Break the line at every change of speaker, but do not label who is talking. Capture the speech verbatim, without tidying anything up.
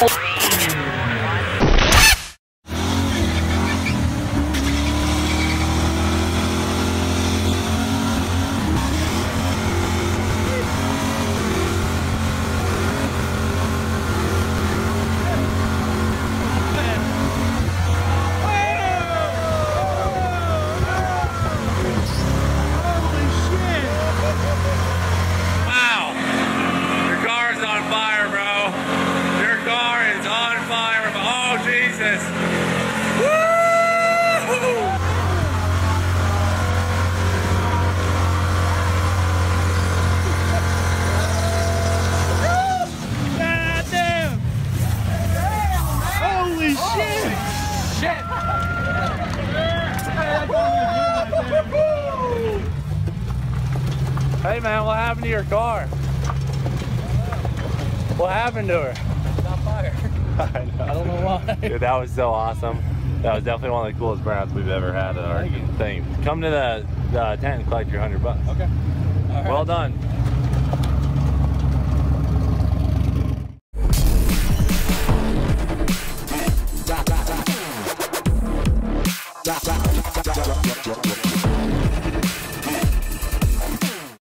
Hey man, what happened to your car? What happened to her?
It's on fire.
I, know.
I don't know why.
Dude, that was so awesome. That was definitely one of the coolest burnouts we've ever had at our thing. Come to the, the tent and collect your hundred bucks.
Okay. All right.
Well done.
Drop, drop, drop. Drop, drop, drop, drop, drop, drop.